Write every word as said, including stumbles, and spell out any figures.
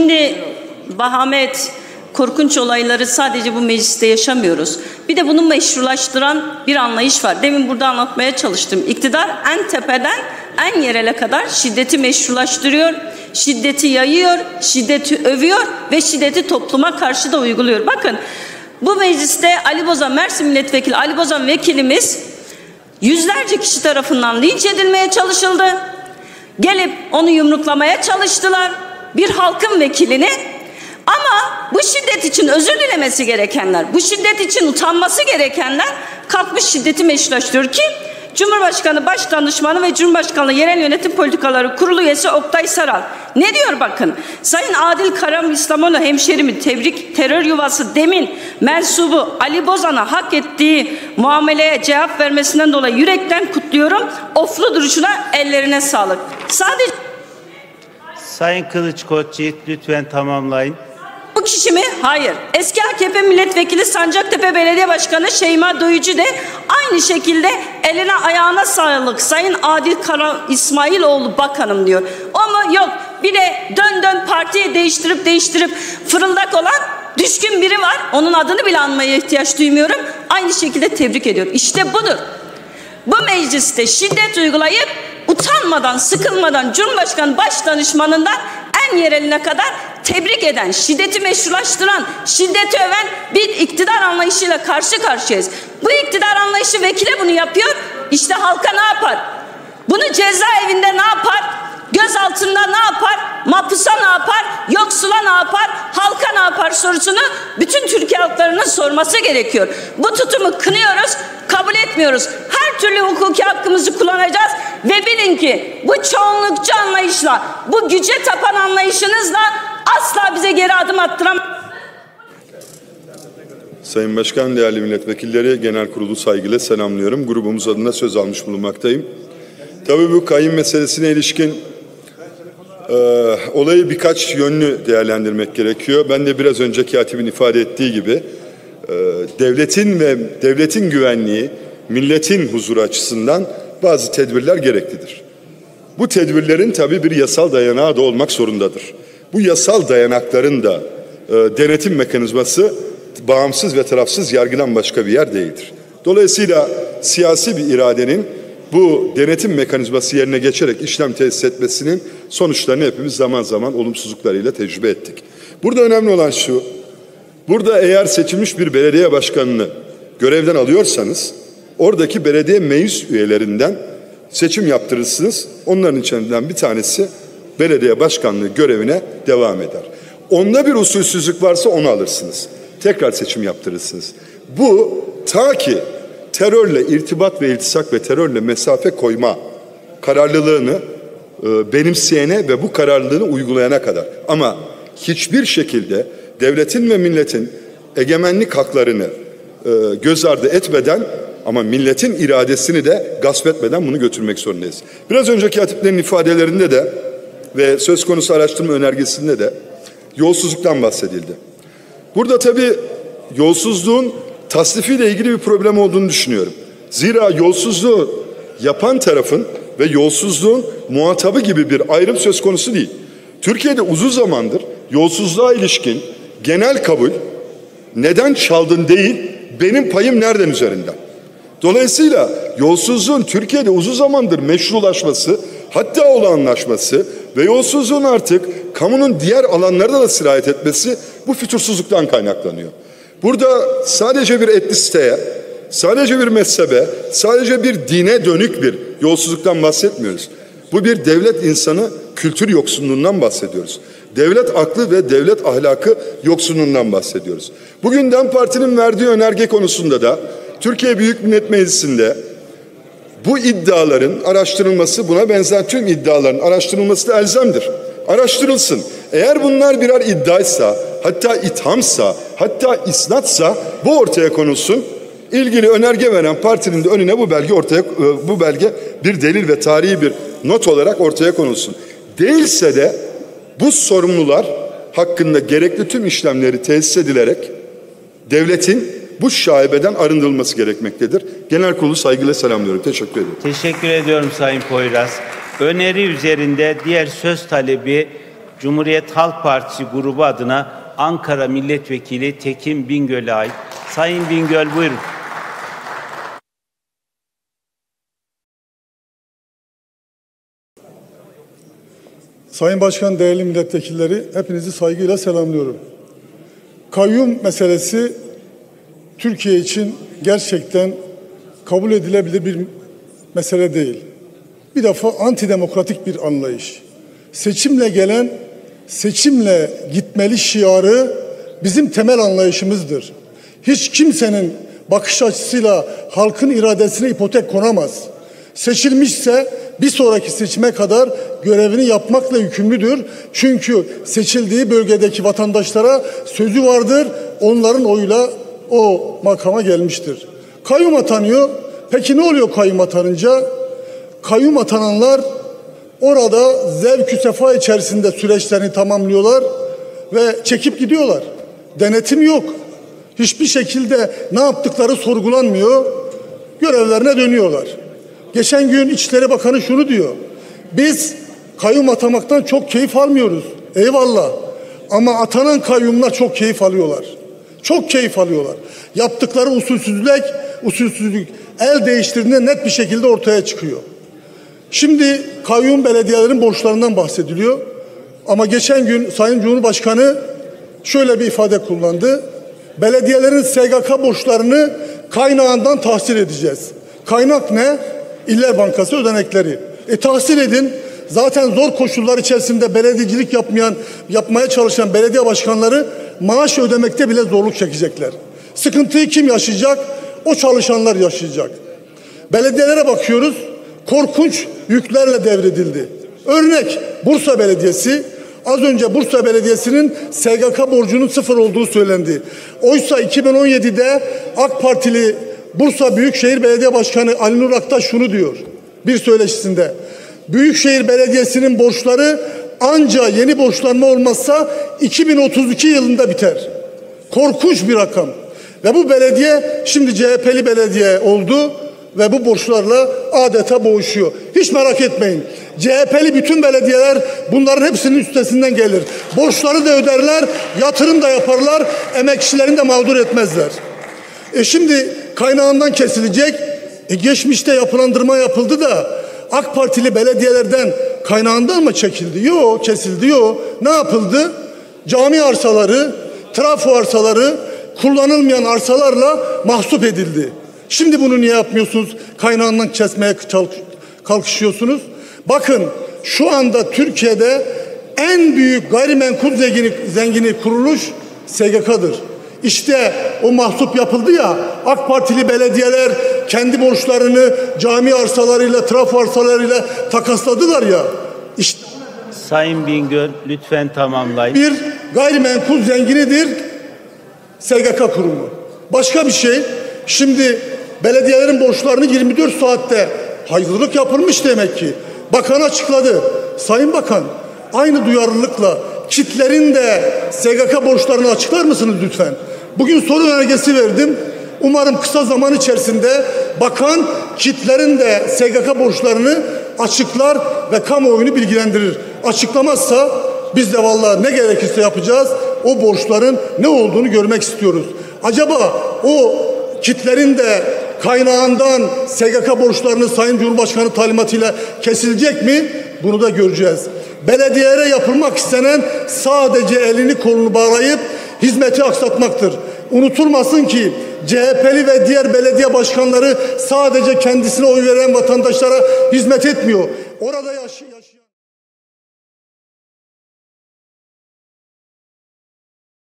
Şimdi vahamet, korkunç olayları sadece bu mecliste yaşamıyoruz. Bir de bunu meşrulaştıran bir anlayış var. Demin burada anlatmaya çalıştım. İktidar en tepeden en yerele kadar şiddeti meşrulaştırıyor, şiddeti yayıyor, şiddeti övüyor ve şiddeti topluma karşı da uyguluyor. Bakın, bu mecliste Ali Bozan, Mersin Milletvekili Ali Bozan vekilimiz yüzlerce kişi tarafından linç edilmeye çalışıldı. Gelip onu yumruklamaya çalıştılar. Bir halkın vekilini. Ama bu şiddet için özür dilemesi gerekenler, bu şiddet için utanması gerekenler kalkmış şiddeti meşrulaştırıyor ki Cumhurbaşkanı Başdanışmanı ve Cumhurbaşkanlığı Yerel Yönetim Politikaları Kurulu üyesi Oktay Saral ne diyor bakın? Sayın Adil Karam İslamoğlu hemşerimi tebrik terör yuvası demin mensubu Ali Bozan'a hak ettiği muameleye cevap vermesinden dolayı yürekten kutluyorum. Oflu duruşuna ellerine sağlık. Sadece Sayın Kılıçkoç lütfen tamamlayın. Bu kişi mi? Hayır. Eski A K P milletvekili Sancaktepe Belediye Başkanı Şeyma Doyucu da aynı şekilde eline ayağına sağlık Sayın Adil Kara İsmailoğlu Bakanım diyor. Ama yok, bir de dön dön partiyi değiştirip değiştirip fırıldak olan düşkün biri var. Onun adını bile anmaya ihtiyaç duymuyorum. Aynı şekilde tebrik ediyorum. İşte budur. Bu mecliste şiddet uygulayıp utanmadan, sıkılmadan Cumhurbaşkanı Başdanışmanından en yereline kadar tebrik eden, şiddeti meşrulaştıran, şiddeti öven bir iktidar anlayışıyla karşı karşıyayız. Bu iktidar anlayışı vekile bunu yapıyor. İşte halka ne yapar? Bunu cezaevinde ne yapar? Gözaltında ne yapar? Mahpusa ne yapar? Yoksula ne yapar? Halka ne yapar sorusunu bütün Türkiye halklarının sorması gerekiyor. Bu tutumu kınıyoruz, kabul etmiyoruz. Her türlü hukuki hakkımızı kullanacağız ve bilin ki bu çoğunlukçu anlayışla, bu güce tapan anlayışınızla asla bize geri adım attıramaz. Sayın Başkan, değerli milletvekilleri, genel kurulu saygıyla selamlıyorum. Grubumuz adına söz almış bulunmaktayım. Tabii bu kayyum meselesine ilişkin e, olayı birkaç yönlü değerlendirmek gerekiyor. Ben de biraz önce katibin ifade ettiği gibi e, devletin ve devletin güvenliği, milletin huzuru açısından bazı tedbirler gereklidir. Bu tedbirlerin tabii bir yasal dayanağı da olmak zorundadır. Bu yasal dayanakların da e, denetim mekanizması bağımsız ve tarafsız yargıdan başka bir yer değildir. Dolayısıyla siyasi bir iradenin bu denetim mekanizması yerine geçerek işlem tesis etmesinin sonuçlarını hepimiz zaman zaman olumsuzluklarıyla tecrübe ettik. Burada önemli olan şu, burada eğer seçilmiş bir belediye başkanını görevden alıyorsanız, oradaki belediye meclis üyelerinden seçim yaptırırsınız. Onların içinden bir tanesi belediye başkanlığı görevine devam eder. Onda bir usulsüzlük varsa onu alırsınız. Tekrar seçim yaptırırsınız. Bu ta ki terörle irtibat ve iltisak ve terörle mesafe koyma kararlılığını e, benimseyene ve bu kararlılığını uygulayana kadar. Ama hiçbir şekilde devletin ve milletin egemenlik haklarını e, göz ardı etmeden ama milletin iradesini de gasp etmeden bunu götürmek zorundayız. Biraz önceki hatiplerin ifadelerinde de ve söz konusu araştırma önergesinde de yolsuzluktan bahsedildi. Burada tabii yolsuzluğun tasnifiyle ilgili bir problem olduğunu düşünüyorum. Zira yolsuzluğu yapan tarafın ve yolsuzluğun muhatabı gibi bir ayrım söz konusu değil. Türkiye'de uzun zamandır yolsuzluğa ilişkin genel kabul neden çaldın değil, benim payım nereden üzerinden. Dolayısıyla yolsuzluğun Türkiye'de uzun zamandır meşrulaşması, hatta olağanlaşması ve yolsuzluğun artık kamunun diğer alanlarına da sirayet etmesi bu fütursuzluktan kaynaklanıyor. Burada sadece bir etnisiteye, sadece bir mezhebe, sadece bir dine dönük bir yolsuzluktan bahsetmiyoruz. Bu bir devlet insanı kültür yoksunluğundan bahsediyoruz. Devlet aklı ve devlet ahlakı yoksunluğundan bahsediyoruz. Bugün DEM Parti'nin verdiği önerge konusunda da Türkiye Büyük Millet Meclisi'nde bu iddiaların araştırılması, buna benzer tüm iddiaların araştırılması da elzemdir. Araştırılsın. Eğer bunlar birer iddiaysa, hatta ithamsa, hatta isnatsa bu ortaya konulsun. İlgili önerge veren partinin de önüne bu belge ortaya bu belge bir delil ve tarihi bir not olarak ortaya konulsun. Değilse de bu sorumlular hakkında gerekli tüm işlemleri tesis edilerek devletin bu şaibeden arındırılması gerekmektedir. Genel kurulu saygıyla selamlıyorum. Teşekkür ederim. Teşekkür ediyorum Sayın Poyraz. Öneri üzerinde diğer söz talebi Cumhuriyet Halk Partisi grubu adına Ankara Milletvekili Tekin Bingöl'e ait. Sayın Bingöl buyurun. Sayın Başkan, değerli milletvekilleri, hepinizi saygıyla selamlıyorum. Kayyum meselesi Türkiye için gerçekten kabul edilebilir bir mesele değil. Bir defa antidemokratik bir anlayış. Seçimle gelen, seçimle gitmeli şiarı bizim temel anlayışımızdır. Hiç kimsenin bakış açısıyla halkın iradesine ipotek konamaz. Seçilmişse bir sonraki seçime kadar görevini yapmakla yükümlüdür. Çünkü seçildiği bölgedeki vatandaşlara sözü vardır. Onların oyuyla o makama gelmiştir. Kayyum atanıyor. Peki ne oluyor kayyum atanınca? Kayyum atananlar orada zevk-ü sefa içerisinde süreçlerini tamamlıyorlar ve çekip gidiyorlar. Denetim yok. Hiçbir şekilde ne yaptıkları sorgulanmıyor. Görevlerine dönüyorlar. Geçen gün İçişleri Bakanı şunu diyor. Biz kayyum atamaktan çok keyif almıyoruz. Eyvallah. Ama atanan kayyumlar çok keyif alıyorlar. Çok keyif alıyorlar. Yaptıkları usulsüzlük, usulsüzlük el değiştirdiğinde net bir şekilde ortaya çıkıyor. Şimdi kayyum belediyelerin borçlarından bahsediliyor. Ama geçen gün Sayın Cumhurbaşkanı şöyle bir ifade kullandı. Belediyelerin S G K borçlarını kaynağından tahsil edeceğiz. Kaynak ne? İller Bankası ödenekleri. E tahsil edin. Zaten zor koşullar içerisinde belediyecilik yapmayan, yapmaya çalışan belediye başkanları maaş ödemekte bile zorluk çekecekler. Sıkıntıyı kim yaşayacak? O çalışanlar yaşayacak. Belediyelere bakıyoruz. Korkunç yüklerle devredildi. Örnek Bursa Belediyesi. Az önce Bursa Belediyesi'nin S G K borcunun sıfır olduğu söylendi. Oysa iki bin on yedi'de AK Partili Bursa Büyükşehir Belediye Başkanı Ali Nur Aktaş şunu diyor bir söyleşisinde. Büyükşehir Belediyesi'nin borçları anca yeni borçlanma olmazsa iki bin otuz iki yılında biter. Korkunç bir rakam. Ve bu belediye şimdi C H P'li belediye oldu ve bu borçlarla adeta boğuşuyor. Hiç merak etmeyin. C H P'li bütün belediyeler bunların hepsinin üstesinden gelir. Borçları da öderler, yatırım da yaparlar, emekçilerini de mağdur etmezler. E şimdi kaynağından kesilecek. E geçmişte yapılandırma yapıldı da AK Partili belediyelerden kaynağından mı çekildi? Yok, kesildi. Yok. Ne yapıldı? Cami arsaları, trafo arsaları, kullanılmayan arsalarla mahsup edildi. Şimdi bunu niye yapmıyorsunuz? Kaynağından kesmeye kalkışıyorsunuz. Bakın şu anda Türkiye'de en büyük gayrimenkul zengini, zengini kuruluş S G K'dır. İşte o mahsup yapıldı ya, AK Partili belediyeler kendi borçlarını cami arsalarıyla, trafo arsalarıyla takasladılar ya. İşte Sayın Bingöl lütfen tamamlayın. Bir gayrimenkul zenginidir S G K kurumu. Başka bir şey, şimdi belediyelerin borçlarını yirmi dört saatte hazırlık yapılmış demek ki. Bakan açıkladı. Sayın Bakan, aynı duyarlılıkla kitlerin de S G K borçlarını açıklar mısınız lütfen? Bugün soru önergesi verdim. Umarım kısa zaman içerisinde bakan kitlerin de S G K borçlarını açıklar ve kamuoyunu bilgilendirir. Açıklamazsa biz de vallahi ne gerekirse yapacağız. O borçların ne olduğunu görmek istiyoruz. Acaba o kitlerin de kaynağından S G K borçlarını Sayın Cumhurbaşkanı talimatıyla kesilecek mi? Bunu da göreceğiz. Belediyelere yapılmak istenen sadece elini kolunu bağlayıp hizmeti aksatmaktır. Unutulmasın ki C H P'li ve diğer belediye başkanları sadece kendisine oy veren vatandaşlara hizmet etmiyor. Orada yaş- yaş-